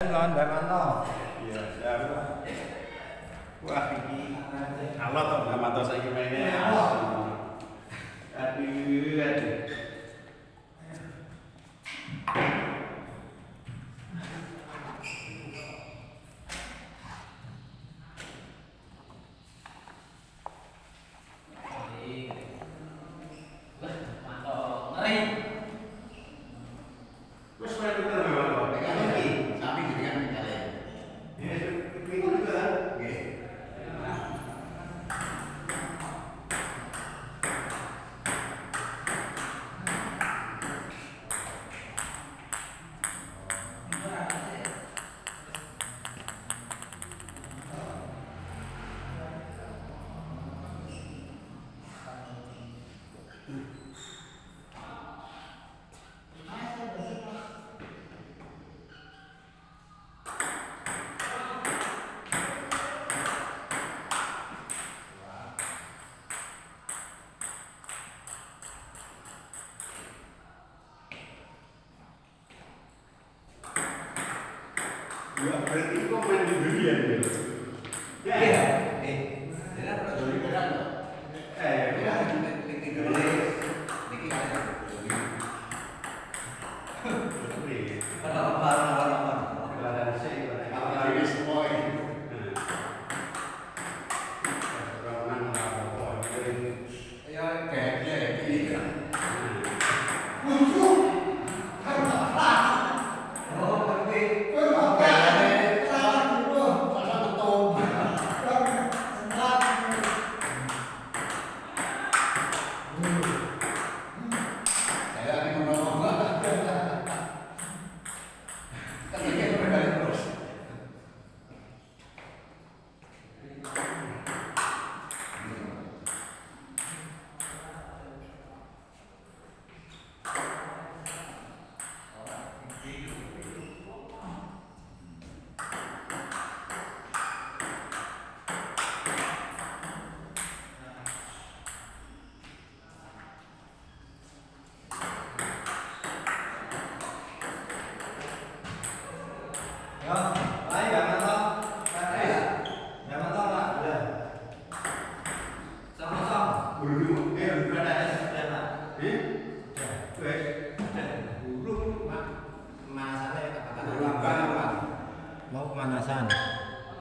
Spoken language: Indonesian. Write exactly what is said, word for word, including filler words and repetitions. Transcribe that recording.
lawan Bamanto. Iya, siap. Wah, ini alot kok Bamanto saiki mainnya. Aduh, aduh. Ya, berarti kok main di dunia gitu? Ya, ya. Eh, tidak pernah jadi beran loh. Eh, ya, ini ini ini ini kan. Apa apa apa apa? Keladang sih, keladang ini semua ini. Orang orang apa? Ya, kayaknya ini kan. Dulu